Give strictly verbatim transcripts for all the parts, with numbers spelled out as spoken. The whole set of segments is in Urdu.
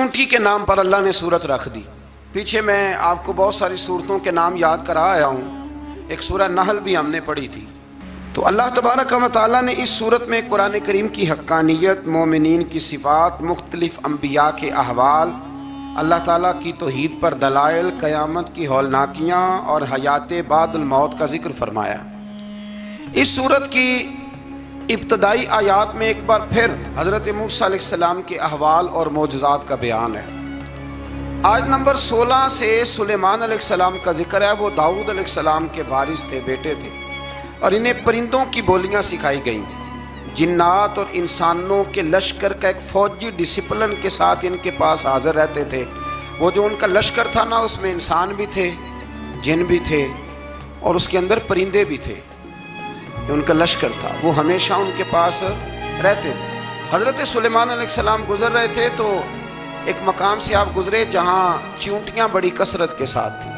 چونٹی کے نام پر اللہ نے سورت رکھ دی. پیچھے میں آپ کو بہت ساری سورتوں کے نام یاد کرا آیا ہوں. ایک سورہ نحل بھی ہم نے پڑھی تھی. تو اللہ تبارک و تعالیٰ نے اس سورت میں قرآن کریم کی حقانیت، مومنین کی صفات، مختلف انبیاء کے احوال، اللہ تعالیٰ کی توحید پر دلائل، قیامت کی ہولناکیاں اور حیات بعد الموت کا ذکر فرمایا. اس سورت کی ابتدائی آیات میں ایک بار پھر حضرت موسیٰ علیہ السلام کے احوال اور معجزات کا بیان ہے. آیت نمبر سولہ سے سلیمان علیہ السلام کا ذکر ہے. وہ داؤد علیہ السلام کے وارث تھے، بیٹے تھے، اور انہیں پرندوں کی بولیاں سکھائی گئیں. جنات اور انسانوں کے لشکر کا ایک فوجی ڈسپلن کے ساتھ ان کے پاس حاضر رہتے تھے. وہ جو ان کا لشکر تھا نا، اس میں انسان بھی تھے، جن بھی تھے، اور اس کے اندر پرندے بھی تھے. ان کا لشکر تھا، وہ ہمیشہ ان کے پاس رہتے تھے. حضرت سلیمان علیہ السلام گزر رہے تھے تو ایک مقام سے آپ گزرے جہاں چیونٹیاں بڑی کثرت کے ساتھ تھیں.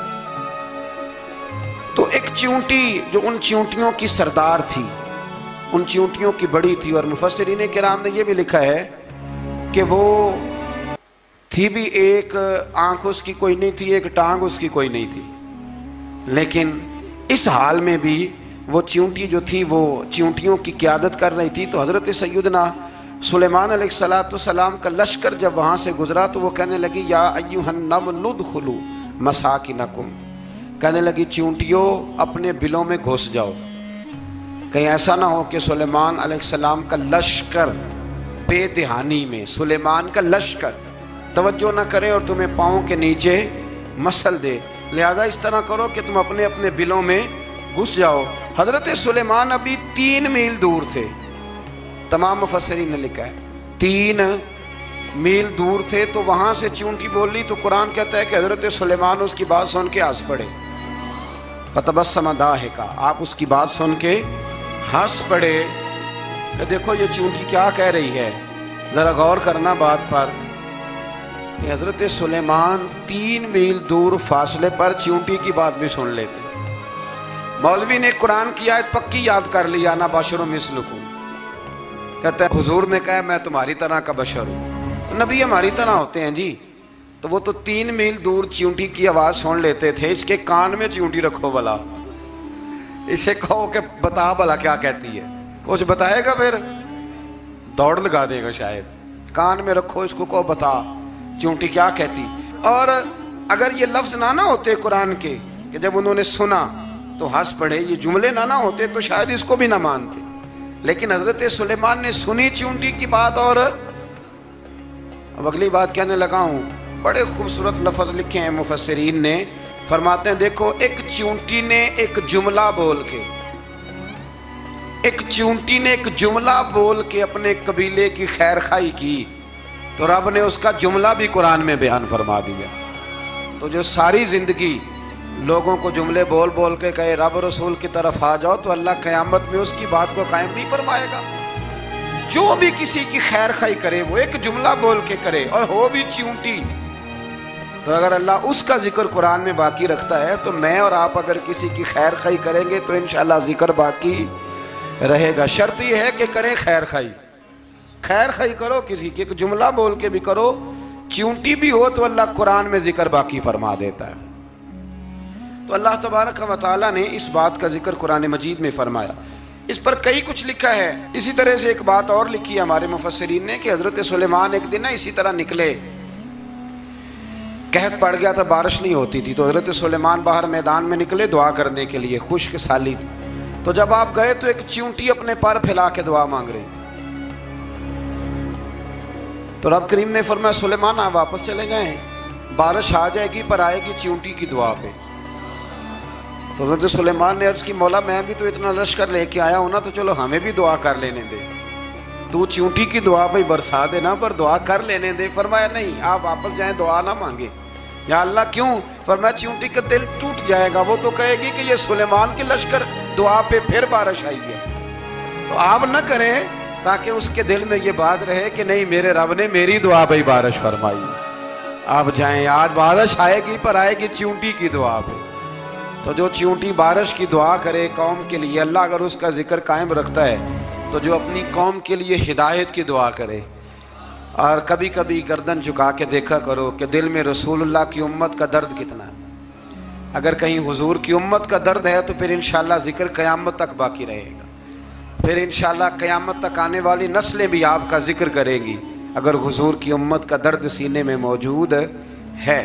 تو ایک چیونٹی جو ان چیونٹیوں کی سردار تھی، ان چیونٹیوں کی بڑی تھی، اور مفسرین کرام نے یہ بھی لکھا ہے کہ وہ تھی بھی ایک آنکھ اس کی کوئی نہیں تھی، ایک ٹانگ اس کی کوئی نہیں تھی، لیکن اس حال میں بھی وہ چیونٹی جو تھی وہ چیونٹیوں کی قیادت کر رہی تھی. تو حضرت سیدنا سلیمان علیہ السلام کا لشکر جب وہاں سے گزرا تو وہ کہنے لگی یا ایھا النمل ادخلوا مساکنکم، کہنے لگی چیونٹیوں اپنے بلوں میں گھس جاؤ. کہیں ایسا نہ ہو کہ سلیمان علیہ السلام کا لشکر بے دہانی میں، سلیمان کا لشکر توجہ نہ کرے اور تمہیں پاؤں کے نیچے مسل دے. لہذا اس طرح کرو کہ تم اپنے اپنے بلوں میں گھس جاؤ. حضرت سلیمان ابھی تین میل دور تھے. تمام مفسرین نے لکھا ہے تین میل دور تھے. تو وہاں سے چیونٹی بول لی تو قرآن کہتا ہے کہ حضرت سلیمان اس کی بات سن کے ہنس پڑے. فتبسم ضاحکا، آپ اس کی بات سن کے ہنس پڑے کہ دیکھو یہ چیونٹی کیا کہہ رہی ہے. ذرا غور کرنا بات پر کہ حضرت سلیمان تین میل دور فاصلے پر چیونٹی کی بات بھی سن لیتے. مولوی نے قرآن کی آیت پکی یاد کر لی، انا بشر مثلکم. کہتا ہے حضور نے کہا میں تمہاری طرح کا بشر ہوں. نبی ہماری طرح ہوتے ہیں جی. تو وہ تو تین میل دور چیونٹی کی آواز سن لیتے تھے. اس کے کان میں چیونٹی رکھو بلا، اسے کہو کہ بتا بلا کیا کہتی ہے. کچھ بتائے گا پھر دوڑ لگا دے گا شاید. کان میں رکھو اس کو، کہو بتا چیونٹی کیا کہتی. اور اگر یہ لفظ نہ نہ ہوتے قرآن کے کہ جب انہوں نے سنا تو ہنس پڑے، یہ جملے نہ نہ ہوتے تو شاید اس کو بھی نہ مانتے. لیکن حضرت سلیمان نے سنی چیونٹی کی بات. اور اب اگلی بات کہنے لگا ہوں. بڑے خوبصورت لفظ لکھے ہیں مفسرین نے. فرماتے ہیں دیکھو ایک چیونٹی نے ایک جملہ بول کے ایک چیونٹی نے ایک جملہ بول کے اپنے قبیلے کی خیر خواہی کی تو رب نے اس کا جملہ بھی قرآن میں بیان فرما دیا. تو جو ساری زندگی لوگوں کو جملے بول بول کے کہے رب رسول کی طرف آ جاؤ تو اللہ قیامت میں اس کی بات کو قائم نہیں فرمائے گا. جو بھی کسی کی خیر خواہی کرے وہ ایک جملہ بول کے کرے اور ہو بھی چیونٹی. تو اگر اللہ اس کا ذکر قرآن میں باقی رکھتا ہے تو میں اور آپ اگر کسی کی خیر خواہی کریں گے تو انشاءاللہ ذکر باقی رہے گا. شرط یہ ہے کہ کریں خیر خواہی. خیر خواہی کرو کسی کی، ایک جملہ بول کے بھی کرو، چیونٹی بھی ہو تو اللہ قرآن میں ذکر باقی فرما دیتا ہے. تو اللہ تبارک و تعالیٰ نے اس بات کا ذکر قرآن مجید میں فرمایا. اس پر کئی کچھ لکھا ہے. اسی طرح سے ایک بات اور لکھی ہے ہمارے مفسرین نے کہ حضرت سلیمان ایک دن اسی طرح نکلے. قحط پڑ گیا تھا، بارش نہیں ہوتی تھی. تو حضرت سلیمان باہر میدان میں نکلے دعا کرنے کے لیے، خشک سالی تھی. تو جب آپ گئے تو ایک چیونٹی اپنے پر پھیلا کے دعا مانگ رہی تھی. تو رب کریم نے فرمایا سلیمان آپ واپس چلے جائیں، بارش آ جائے گی پر آئے گی چیونٹی کی دعا پہ. تو حضرت سلیمان نے عرض کی مولا میں بھی تو اتنا لشکر لے کے آیا ہوں نا، تو چلو ہمیں بھی دعا کر لینے دے. تو چیونٹی کی دعا پہ برسا دینا پر دعا کر لینے دے. فرمایا نہیں آپ واپس جائیں، دعا نہ مانگے. یا اللہ کیوں؟ فرمایا چیونٹی کا دل ٹوٹ جائے گا، وہ تو کہے گی کہ یہ سلیمان کے لشکر دعا پہ پھر بارش آئی ہے. تو آپ نہ کریں تاکہ اس کے دل میں یہ بات رہے کہ نہیں میرے رب نے میری دعا پہ بارش فرمائی. آپ جائیں، آج بارش آئے گی پر آئے گی چیونٹی کی دعا پہ. تو جو چیونٹی بارش کی دعا کرے قوم کے لیے، اللہ اگر اس کا ذکر قائم رکھتا ہے تو جو اپنی قوم کے لیے ہدایت کی دعا کرے اور کبھی کبھی گردن جھکا کے دیکھا کرو کہ دل میں رسول اللہ کی امت کا درد کتنا ہے۔ اگر کہیں حضور کی امت کا درد ہے تو پھر انشاءاللہ ذکر قیامت تک باقی رہے گا، پھر انشاءاللہ قیامت تک آنے والی نسلیں بھی آپ کا ذکر کریں گی اگر حضور کی امت کا درد سینے میں موجود ہے۔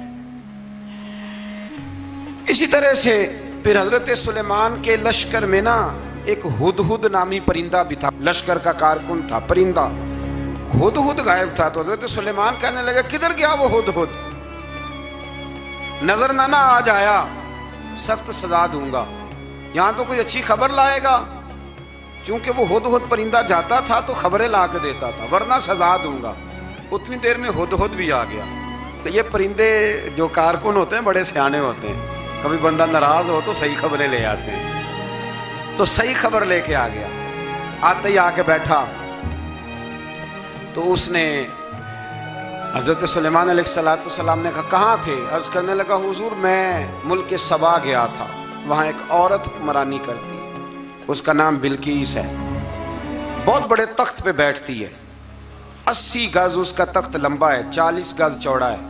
اسی طرح سے پھر حضرت سلیمان کے لشکر میں نا ایک ہدہد نامی پرندہ بھی تھا، لشکر کا کارکن تھا پرندہ۔ ہدہد غائب تھا تو حضرت سلیمان کہنے لگا کدھر گیا وہ ہدہد؟ نظر نہ نہ آ جایا سخت سزا دوں گا، یہاں تو کوئی اچھی خبر لائے گا، چونکہ وہ ہدہد پرندہ جاتا تھا تو خبریں لا کے دیتا تھا، ورنہ سزا دوں گا۔ اتنی دیر میں ہدہد بھی آ گیا۔ تو یہ پرندے جو کارکن ہوتے ہیں بڑے سیانے ہوتے ہیں، کبھی بندہ ناراض ہو تو صحیح خبریں لے آتے ہیں، تو صحیح خبر لے کے آ گیا۔ آتے ہی آ کے بیٹھا تو اس نے حضرت سلیمان علیہ السلام نے کہا کہاں تھے؟ عرض کرنے لگا حضور میں ملک سبا گیا تھا، وہاں ایک عورت حکمرانی کرتی ہے، اس کا نام بلقیس ہے، بہت بڑے تخت پہ بیٹھتی ہے، اسی گز اس کا تخت لمبا ہے، چالیس گز چوڑا ہے،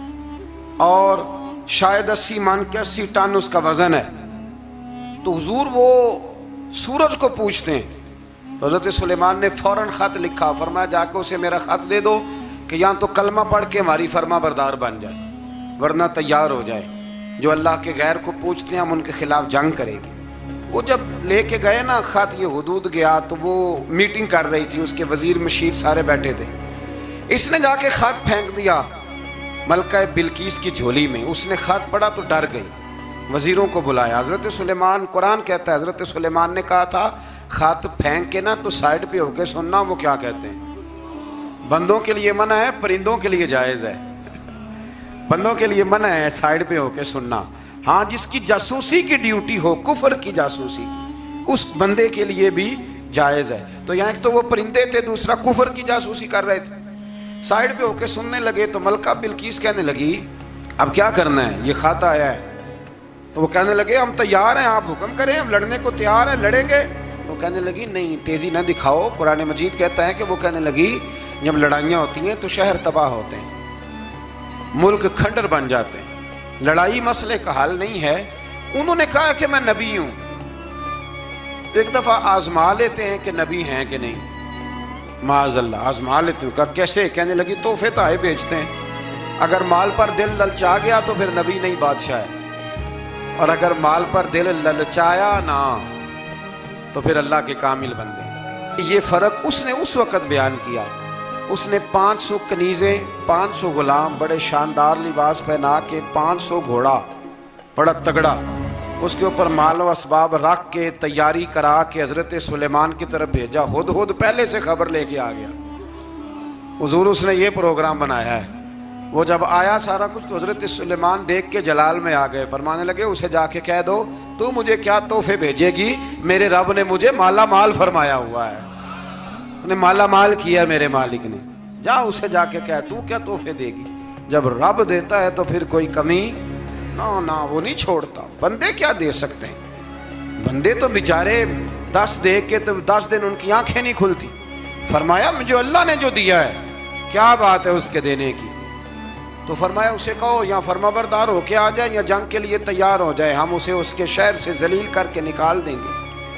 اور شاید اسی مان کے اسی ٹن اس کا وزن ہے۔ تو حضور وہ سورج کو پوچھتے ہیں۔ حضرت سلیمان نے فوراً خط لکھا، فرمایا جا کے اسے میرا خط دے دو کہ یہاں تو کلمہ پڑھ کے ہماری فرما بردار بن جائے، ورنہ تیار ہو جائے، جو اللہ کے غیر کو پوچھتے ہیں ہم ان کے خلاف جنگ کریں گے۔ وہ جب لے کے گئے نا خط یہ حدود گیا تو وہ میٹنگ کر رہی تھی، اس کے وزیر مشیر سارے بیٹھے تھے، اس نے جا کے خط پھینک دیا ملکہ بلقیس کی جھولی میں۔ اس نے خط پڑھا تو ڈر گئی، وزیروں کو بلایا۔ حضرت سلیمان، قرآن کہتا ہے حضرت سلیمان نے کہا تھا خط پھینک کے نا تو سائڈ پہ ہو کے سننا وہ کیا کہتے ہیں۔ بندوں کے لیے منع ہے، پرندوں کے لیے جائز ہے۔ بندوں کے لیے منع ہے سائڈ پہ ہو کے سننا، ہاں جس کی جاسوسی کی ڈیوٹی ہو، کفر کی جاسوسی، اس بندے کے لیے بھی جائز ہے۔ تو یہاں ایک تو وہ پرندے تھے، دوسرا کفر کی جاسوسی کر رہے تھے، سائڈ پہ ہو کے سننے لگے۔ تو ملکہ بلقیس کہنے لگی اب کیا کرنا ہے، یہ خط آیا ہے۔ تو وہ کہنے لگے ہم تیار ہیں، آپ حکم کریں، ہم لڑنے کو تیار ہیں، لڑیں گے۔ وہ کہنے لگی نہیں تیزی نہ دکھاؤ، قرآن مجید کہتا ہے کہ وہ کہنے لگی جب لڑائیاں ہوتی ہیں تو شہر تباہ ہوتے ہیں، ملک کھنڈر بن جاتے ہیں، لڑائی مسئلے کا حل نہیں ہے۔ انہوں نے کہا کہ میں نبی ہوں، ایک دفعہ آزما لیتے ہیں کہ نبی ہیں کہ نہیں، معاذ اللہ آزما لیتے ہیں۔ کہا کیسے؟ کہنے لگی تحفے تائے بیچتے ہیں، اگر مال پر دل للچا گیا تو پھر نبی نہیں بادشاہ ہے، اور اگر مال پر دل للچایا نہ تو پھر اللہ کے کامل بندے۔ یہ فرق اس نے اس وقت بیان کیا۔ اس نے پانچ سو کنیزیں، پانچ سو غلام، بڑے شاندار لباس پہنا کے، پانچ سو گھوڑا بڑا تگڑا، اس کے اوپر مال و اسباب رکھ کے تیاری کرا کے حضرت سلیمان کی طرف بھیجا۔ ہدہد پہلے سے خبر لے کے آ گیا، حضور اس نے یہ پروگرام بنایا ہے۔ وہ جب آیا سارا کچھ تو حضرت سلیمان دیکھ کے جلال میں آ گئے، فرمانے لگے اسے جا کے کہہ دو تو مجھے کیا تحفے بھیجے گی، میرے رب نے مجھے مالا مال فرمایا ہوا ہے، انہیں مالا مال کیا میرے مالک نے، جا اسے جا کے کہہ تو کیا تحفے دے گی۔ جب رب دیتا ہے تو پھر کوئی کمی نہ نہ وہ نہیں چھوڑتا۔ بندے کیا دے سکتے ہیں، بندے تو بیچارے دس دے کے تو دس دن ان کی آنکھیں نہیں کھلتی۔ فرمایا جو اللہ نے جو دیا ہے کیا بات ہے اس کے دینے کی، تو فرمایا اسے کہو یا فرما بردار ہو کے آ جائے یا جنگ کے لیے تیار ہو جائے، ہم اسے اس کے شہر سے ذلیل کر کے نکال دیں گے۔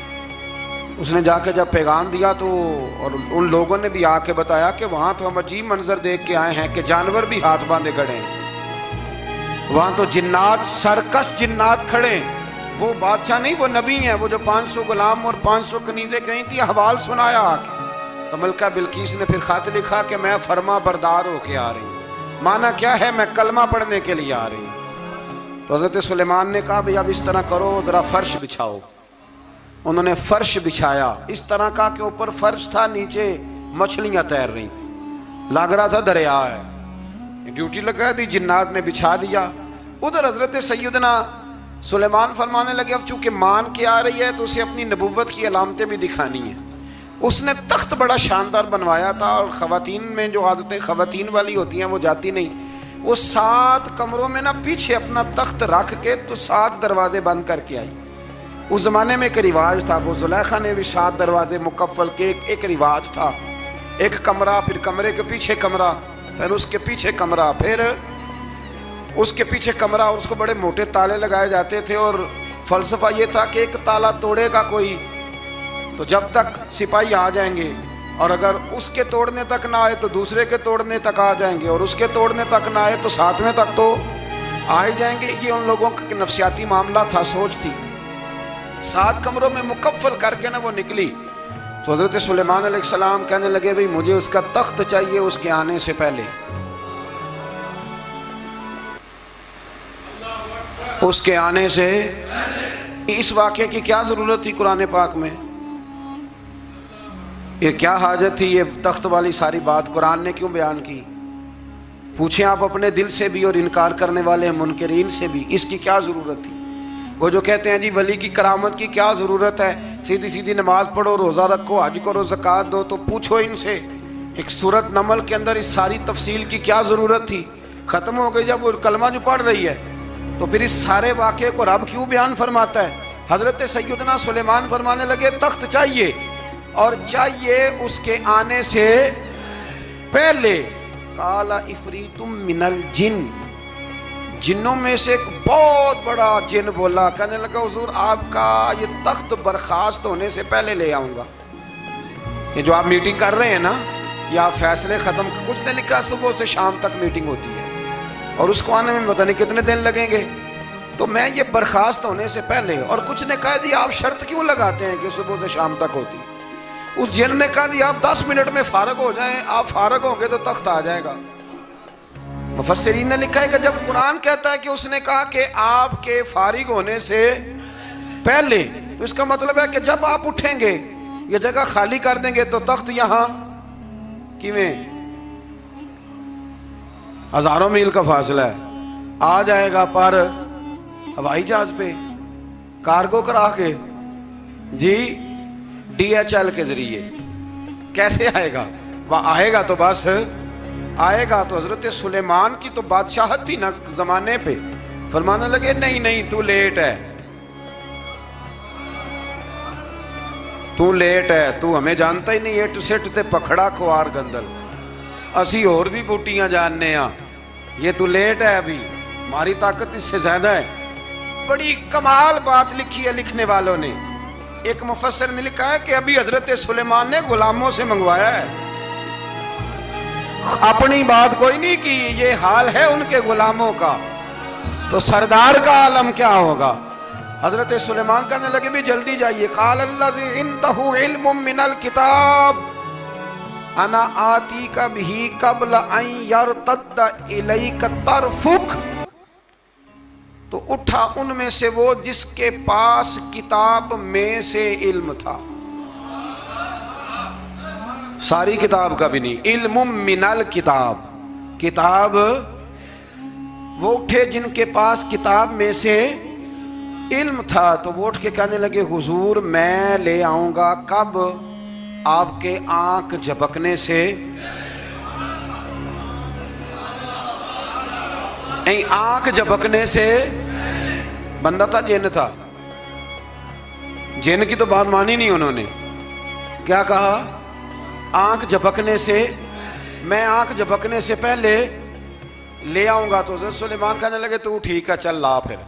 اس نے جا کے جب پیغام دیا تو اور ان لوگوں نے بھی آ کے بتایا کہ وہاں تو ہم عجیب منظر دیکھ کے آئے ہیں کہ جانور بھی ہاتھ باندھے کھڑے ہیں، وہاں تو جنات، سرکش جنات کھڑے ہیں، وہ بادشاہ نہیں وہ نبی ہیں۔ وہ جو پانچ سو غلام اور پانچ سو کنیزیں گئی تھی حوال سنایا آ کے۔ تو ملکہ بلقیس نے پھر خط لکھا کہ میں فرما بردار ہو کے آ رہی ہوں۔ معنی کیا ہے؟ میں کلمہ پڑھنے کے لیے آ رہی ہوں۔ تو حضرت سلیمان نے کہا بھئی اب اس طرح کرو، ذرا فرش بچھاؤ۔ انہوں نے فرش بچھایا، اس طرح کا کہ اوپر فرش تھا، نیچے مچھلیاں تیر رہی تھیں، لگ رہا تھا دریا ہے۔ ڈیوٹی لگا دی، جنات نے بچھا دیا۔ ادھر حضرت سیدنا سلیمان فرمانے لگے اب چونکہ مان کے آ رہی ہے تو اسے اپنی نبوت کی علامتیں بھی دکھانی ہیں۔ اس نے تخت بڑا شاندار بنوایا تھا، اور خواتین میں جو عادتیں خواتین والی ہوتی ہیں وہ جاتی نہیں، وہ سات کمروں میں نہ پیچھے اپنا تخت رکھ کے تو سات دروازے بند کر کے آئی۔ اس زمانے میں ایک رواج تھا، وہ زلیخا نے بھی سات دروازے مکفل کے ایک ایک رواج تھا۔ ایک کمرہ، پھر کمرے کے پیچھے کمرہ، پھر اس کے پیچھے کمرہ، پھر اس کے پیچھے کمرہ، اور اس کو بڑے موٹے تالے لگائے جاتے تھے، اور فلسفہ یہ تھا کہ ایک تالا توڑے گا کوئی تو جب تک سپاہی آ جائیں گے، اور اگر اس کے توڑنے تک نہ آئے تو دوسرے کے توڑنے تک آ جائیں گے، اور اس کے توڑنے تک نہ آئے تو ساتویں تک تو آئے جائیں گے۔ یہ ان لوگوں کا نفسیاتی معاملہ تھا، سوچ تھی۔ سات کمروں میں مکفل کر کے نہ وہ نکلی تو حضرت سلیمان علیہ السلام کہنے لگے بھئی مجھے اس کا تخت چاہیے اس کے آنے سے پہلے، اس کے آنے سے۔ اس واقعے کی کیا ضرورت تھی قرآن پاک میں؟ یہ کیا حاجت تھی یہ تخت والی ساری بات قرآن نے کیوں بیان کی؟ پوچھیں آپ اپنے دل سے بھی اور انکار کرنے والے منکرین سے بھی، اس کی کیا ضرورت تھی؟ وہ جو کہتے ہیں جی ولی کی کرامت کی کیا ضرورت ہے، سیدھی سیدھی نماز پڑھو، روزہ رکھو، حج کرو، زکوٰۃ دو، تو پوچھو ان سے ایک سورت نمل کے اندر اس ساری تفصیل کی کیا ضرورت تھی؟ ختم ہو گئی جب وہ کلمہ جو پڑھ رہی ہے، تو پھر اس سارے واقعے کو رب کیوں بیان فرماتا ہے؟ حضرت سیدنا سلیمان فرمانے لگے تخت چاہیے، اور چاہیے اس کے آنے سے پہلے۔ قال عفریت من الجن، جنوں میں سے ایک بہت بڑا جن بولا، کہنے لگا حضور آپ کا یہ تخت برخاست ہونے سے پہلے لے آؤں گا۔ یہ جو آپ میٹنگ کر رہے ہیں نا، یہ آپ فیصلے ختم، کچھ نے لکھا صبح سے شام تک میٹنگ ہوتی ہے اور اس کو آنے میں پتہ نہیں کتنے دن لگیں گے، تو میں یہ برخاست ہونے سے پہلے، اور کچھ نے کہا دی آپ شرط کیوں لگاتے ہیں کہ صبح سے شام تک ہوتی؟ اس جن نے کہا دی آپ دس منٹ میں فارغ ہو جائیں، آپ فارغ ہوں گے تو تخت آ جائے گا۔ مفسرین نے لکھا ہے کہ جب قرآن کہتا ہے کہ اس نے کہا کہ آپ کے فارغ ہونے سے پہلے، تو اس کا مطلب ہے کہ جب آپ اٹھیں گے یہ جگہ خالی کر دیں گے تو تخت یہاں کیویں ہزاروں میل کا فاصلہ ہے آ جائے گا، پر ہوائی جہاز پہ کارگو کرا کے، جی ڈی ایچ ایل کے ذریعے کیسے آئے گا؟ وہ آئے گا تو بس آئے گا۔ تو حضرت سلیمان کی تو بادشاہت تھی نا زمانے پہ، فرمانے لگے نہیں نہیں تو لیٹ ہے، تو لیٹ ہے، تو ہمیں جانتا ہی نہیں، ایٹ سٹ تے پکھڑا کوار گندل، اسی اور بھی بوٹیاں جاننے ہاں، یہ تو لیٹ ہے، ابھی ہماری طاقت اس سے زیادہ ہے۔ بڑی کمال بات لکھی ہے لکھنے والوں نے۔ ایک مفسر نے لکھا ہے کہ ابھی حضرت سلیمان نے غلاموں سے منگوایا ہے، اپنی بات کوئی نہیں کی، یہ حال ہے ان کے غلاموں کا، تو سردار کا عالم کیا ہوگا؟ حضرت سلیمان کہنے لگے بھی جلدی جائیے۔ قال الذی عنده علم من الکتاب انا آتیک بہ قبل ان یرتد الیک طرفک، تو اٹھا ان میں سے وہ جس کے پاس کتاب میں سے علم تھا، ساری کتاب کا بھی نہیں، علم من الکتاب، کتاب، وہ اٹھے جن کے پاس کتاب میں سے علم تھا، تو وہ اٹھ کے کہنے لگے حضور میں لے آؤں گا، کب؟ آپ کے آنکھ جھپکنے سے، نہیں آنکھ جھپکنے سے، بندہ تھا جن تھا، جن کی تو بات مانی نہیں انہوں نے، کیا کہا؟ آنکھ جھپکنے سے، میں آنکھ جھپکنے سے پہلے لے آؤں گا۔ تو حضرت سلیمان کہنے لگے تو ٹھیک ہے چل لا پھر،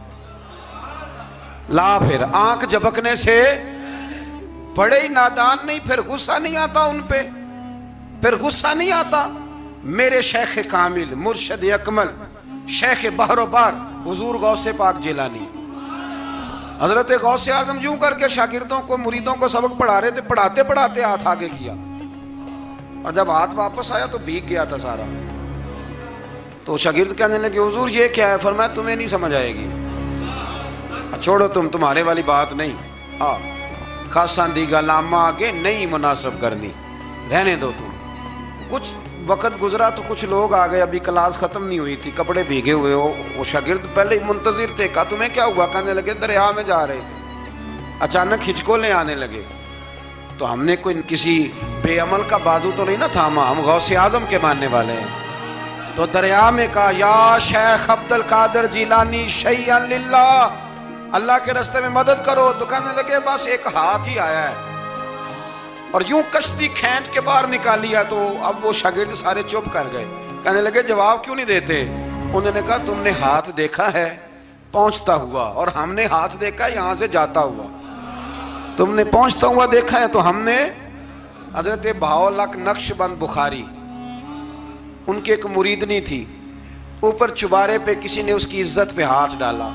لا پھر۔ آنکھ جھپکنے سے بڑے ہی نادان نہیں، پھر غصہ نہیں آتا ان پہ، پھر غصہ نہیں آتا۔ میرے شیخ کامل، مرشد اکمل، شیخ بحر و بار، حضور غوث پاک جیلانی، حضرت غوث اعظم یوں کر کے شاگردوں کو، مریدوں کو سبق پڑھا رہے تھے، پڑھاتے پڑھاتے ہاتھ آگے کیا، اور جب ہاتھ واپس آیا تو بھیگ گیا تھا سارا۔ تو شاگرد کہنے لگے حضور یہ کیا ہے؟ فرمایا تمہیں نہیں سمجھ آئے گی، چھوڑو تم، تمہارے والی بات نہیں، ہاں خاصاں دی گلاما آگے نہیں مناسب کرنی، رہنے دو تم۔ کچھ وقت گزرا تو کچھ لوگ آ گئے، ابھی کلاس ختم نہیں ہوئی تھی، کپڑے بھیگے ہوئے ہو، وہ شاگرد پہلے ہی منتظر تھے، کہا تمہیں کیا ہوا؟ کہنے لگے دریا میں جا رہے تھے، اچانک ہچکولیں آنے لگے، تو ہم نے کوئی کسی بے عمل کا بازو تو نہیں نہ تھاما، ہم غوث اعظم کے ماننے والے ہیں، تو دریا میں کہا یا شیخ عبد القادر جیلانی شیئا للہ، اللہ کے راستے میں مدد کرو۔ تو کہنے لگے بس ایک ہاتھ ہی آیا ہے، اور یوں کشتی کھینچ کے باہر نکالیا تو اب وہ شاگرد سارے چپ کر گئے، کہنے لگے جواب کیوں نہیں دیتے؟ انہوں نے کہا تم نے ہاتھ دیکھا ہے پہنچتا ہوا اور ہم نے ہاتھ دیکھا ہے یہاں سے جاتا ہوا، تم نے پہنچتا ہوا دیکھا ہے تو ہم نے۔ حضرت بہاؤالحق نقش بند بخاری، ان کی ایک مریدنی تھی، اوپر چبارے پہ کسی نے اس کی عزت پہ ہاتھ ڈالا،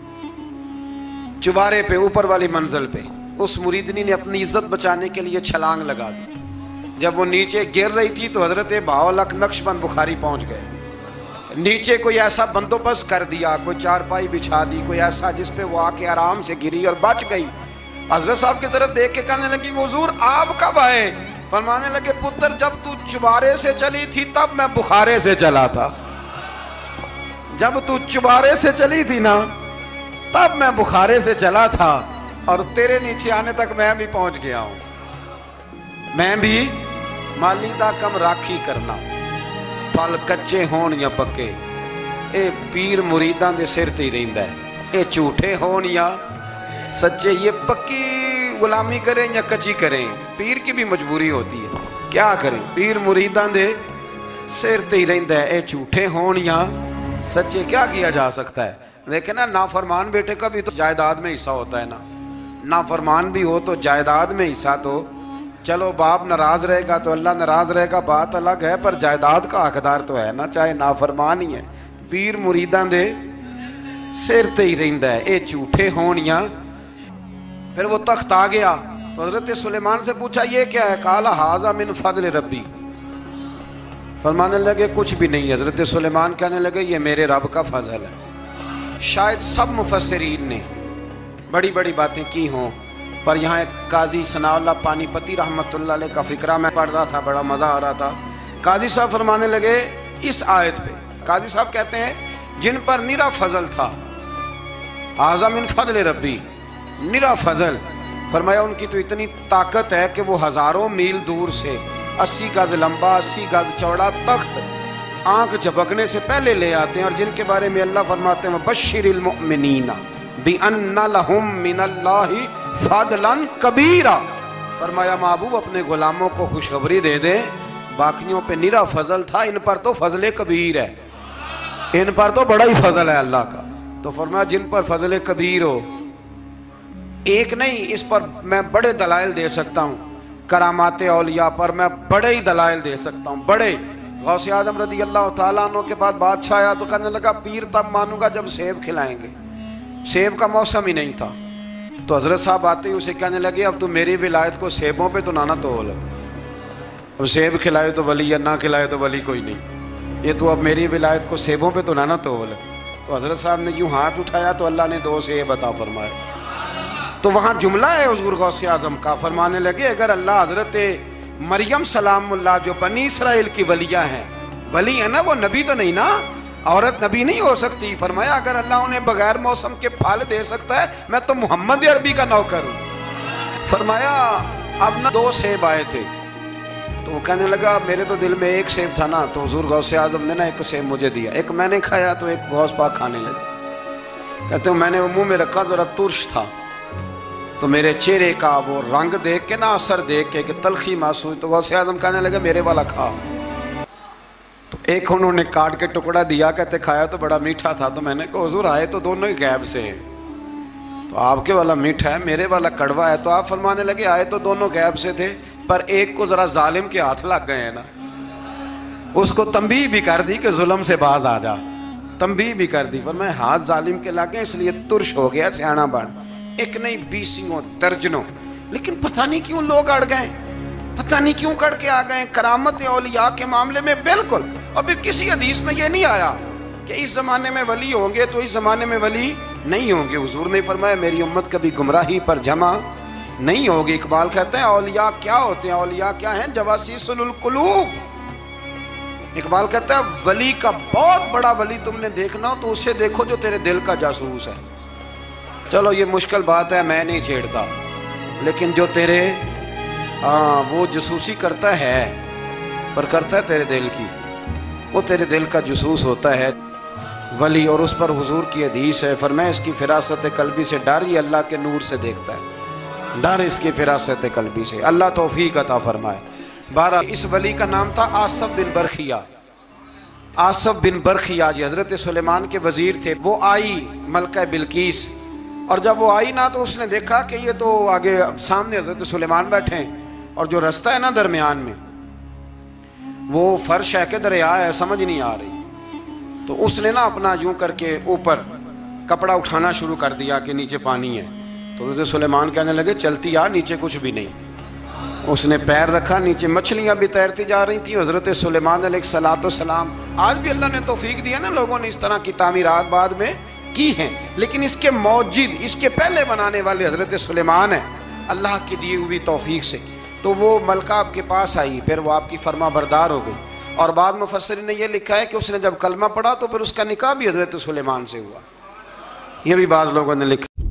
چبارے پہ اوپر والی منزل پہ، اس مریدنی نے اپنی عزت بچانے کے لیے چھلانگ لگا دی، جب وہ نیچے گر رہی تھی تو حضرت بہاؤالحق نقش بند بخاری پہنچ گئے، نیچے کوئی ایسا بندوبست کر دیا، کوئی چارپائی بچھا دی، کوئی ایسا جس پہ وہ آ کے آرام سے گری اور بچ گئی۔ حضرت صاحب کی طرف دیکھ کے کہنے لگی حضور آپ کب آئے؟ فرمانے لگے پتر جب تو چبارے سے چلی تھی تب میں بخارے سے چلا تھا، جب تو چبارے سے چلی تھی نا تب میں بخارے سے چلا تھا، اور تیرے نیچے آنے تک میں بھی پہنچ گیا ہوں۔ میں بھی مالیدہ کم راکھی کرنا، پل کچے ہون یا پکے، اے پیر مریداں دے سر تے ہی رہندا ہے، اے جھوٹے ہون یا سچے، یہ پکی غلامی کریں یا کچی کریں، پیر کی بھی مجبوری ہوتی ہے، کیا کریں، پیر مریداں دے سر تے ہی رہندا ہے، اے جھوٹے ہون یا سچے، کیا کیا جا سکتا ہے؟ لیکن نا نافرمان بیٹے کا بھی تو جائیداد میں حصہ ہوتا ہے نا، نافرمان بھی ہو تو جائیداد میں حصہ، تو چلو باپ ناراض رہے گا تو اللہ ناراض رہے گا بات الگ ہے، پر جائیداد کا حقدار تو ہے نا، چاہے نافرمان ہی ہے۔ پیر مریداں دے سر تے ہی رہندا ہے، اے جھوٹے ہون یا۔ پھر وہ تخت آ گیا تو حضرت سلیمان سے پوچھا یہ کیا ہے؟ قال ھذا من فضل ربی، فرمانے لگے کچھ بھی نہیں۔ حضرت سلیمان کہنے لگے یہ میرے رب کا فضل ہے۔ شاید سب مفسرین نے بڑی بڑی باتیں کی ہوں، پر یہاں ایک قاضی ثناء اللہ پانی پتی رحمۃ اللہ علیہ کا فقرہ میں پڑھ رہا تھا، بڑا مزہ آ رہا تھا۔ قاضی صاحب فرمانے لگے اس آیت پہ، قاضی صاحب کہتے ہیں جن پر نرا فضل تھا، ھذا من فضل ربی، نرا فضل، فرمایا ان کی تو اتنی طاقت ہے کہ وہ ہزاروں میل دور سے اسی گز لمبا اسی گز چوڑا تخت آنکھ جھپکنے سے پہلے لے آتے ہیں، اور جن کے بارے میں اللہ فرماتے ہیں بشر المؤمنین بِأَنَّ لَهُم مِّنَ اللَّهِ فَضْلًا كَبِيرًا، فرمایا محبوب اپنے غلاموں کو خوشخبری دے دیں باقیوں پہ نرا فضل تھا، ان پر تو فضل کبیر ہے، ان پر تو بڑا ہی فضل ہے اللہ کا۔ تو فرمایا جن پر فضل کبیر ہو، ایک نہیں، اس پر میں بڑے دلائل دے سکتا ہوں، کرامات اولیاء پر میں بڑے ہی دلائل دے سکتا ہوں، بڑے۔ غوث اعظم رضی اللہ تعالیٰ عنہ کے بعد بادشاہ آیا تو کہنے لگا پیر تب مانوں گا جب سیب کھلائیں گے، سیب کا موسم ہی نہیں تھا۔ تو حضرت صاحب آتے ہی اسے کہنے لگے اب تو میری ولایت کو سیبوں پہ تو نہ نہ تول، اب سیب کھلائے تو ولی یا نہ کھلائے تو ولی کوئی نہیں، یہ تو اب میری ولایت کو سیبوں پہ تو نہ نہ تول۔ تو حضرت صاحب نے یوں ہاتھ اٹھایا تو اللہ نے دو سیب عطا فرمائے۔ تو وہاں جملہ ہے حضور غوث اعظم کا، فرمانے لگے اگر اللہ حضرت مریم سلام اللہ جو بنی اسرائیل کی ولیہ ہیں، ولی ہے نا، وہ نبی تو نہیں نا، عورت نبی نہیں ہو سکتی، فرمایا اگر اللہ انہیں بغیر موسم کے پھل دے سکتا ہے میں تو محمد عربی کا نوکر ہوں۔ فرمایا اب نہ دو سیب آئے تھے، تو وہ کہنے لگا میرے تو دل میں ایک سیب تھا نا، تو حضور غوث اعظم نے نا ایک سیب مجھے دیا، ایک میں نے کھایا تو ایک غوث پاک کھانے لگے، کہتے ہیں میں نے وہ منہ میں رکھا ذرا ترش تھا، تو میرے چہرے کا وہ رنگ دیکھ کے نا، اثر دیکھ کے کہ تلخی محسوس، تو غوث اعظم کہنے لگے میرے والا کھا، تو ایک انہوں نے کاٹ کے ٹکڑا دیا، کہتے کھایا تو بڑا میٹھا تھا، تو میں نے کہا حضور آئے تو دونوں ہی غیب سے ہیں، تو آپ کے والا میٹھا ہے میرے والا کڑوا ہے، تو آپ فرمانے لگے آئے تو دونوں غیب سے تھے، پر ایک کو ذرا ظالم کے ہاتھ لگ گئے ہیں نا، اس کو تنبیہ بھی کر دی کہ ظلم سے باز آ جا، تنبیہ بھی کر دی، فرمایا ہاتھ ظالم کے لگے اس لیے ترش ہو گیا سیانا بن، ایک نہیں بیسیوں درجنوں، لیکن پتہ نہیں کیوں لوگ اڑ گئے، پتہ نہیں کیوں کڑ کے آ گئے کرامت اولیاء کے معاملے میں بالکل۔ اور پھر کسی حدیث میں یہ نہیں آیا کہ اس زمانے میں ولی ہوں گے تو اس زمانے میں ولی نہیں ہوں گے، حضور نے فرمایا میری امت کبھی گمراہی پر جمع نہیں ہوگی۔ اقبال کہتے ہیں اولیاء کیا ہوتے ہیں؟ اولیاء کیا ہیں؟ جواسیس القلوب۔ اقبال کہتا ہے ولی کا بہت بڑا ولی تم نے دیکھنا ہو تو اسے دیکھو جو تیرے دل کا جاسوس ہے۔ چلو یہ مشکل بات ہے، میں نہیں چھیڑتا، لیکن جو تیرے ہاں وہ جاسوسی کرتا ہے، پر کرتا ہے تیرے دل کی، وہ تیرے دل کا جاسوس ہوتا ہے ولی۔ اور اس پر حضور کی حدیث ہے، فرمایا اس کی فراست قلبی سے ڈر، یہ اللہ کے نور سے دیکھتا ہے۔ ڈر اس کی فراست قلبی سے، اللہ توفیق عطا فرمائے۔ بارہ اس ولی کا نام تھا آصف بن برخیہ۔ آصف بن برخیہ جی حضرت سلیمان کے وزیر تھے۔ وہ آئی ملکہ بلقیس، اور جب وہ آئی نا تو اس نے دیکھا کہ یہ تو آگے سامنے حضرت سلیمان بیٹھے ہیں، اور جو رستہ ہے نا درمیان میں وہ فرش ہے کہ دریا ہے سمجھ نہیں آ رہی، تو اس نے نا اپنا یوں کر کے اوپر کپڑا اٹھانا شروع کر دیا کہ نیچے پانی ہے۔ تو حضرت سلیمان کہنے لگے چلتی آ، نیچے کچھ بھی نہیں۔ اس نے پیر رکھا، نیچے مچھلیاں بھی تیرتی جا رہی تھیں۔ حضرت سلیمان علیہ الصلوۃ والسلام، آج بھی اللہ نے توفیق دیا نا، لوگوں نے اس طرح کی تعمیرات بعد میں کی ہیں، لیکن اس کے موجد، اس کے پہلے بنانے والے حضرت سلیمان ہیں اللہ کی دی ہوئی توفیق سے۔ تو وہ ملکہ آپ کے پاس آئی، پھر وہ آپ کی فرما بردار ہو گئی، اور بعد مفسرین نے یہ لکھا ہے کہ اس نے جب کلمہ پڑھا تو پھر اس کا نکاح بھی حضرت سلیمان سے ہوا، یہ بھی بعض لوگوں نے لکھا۔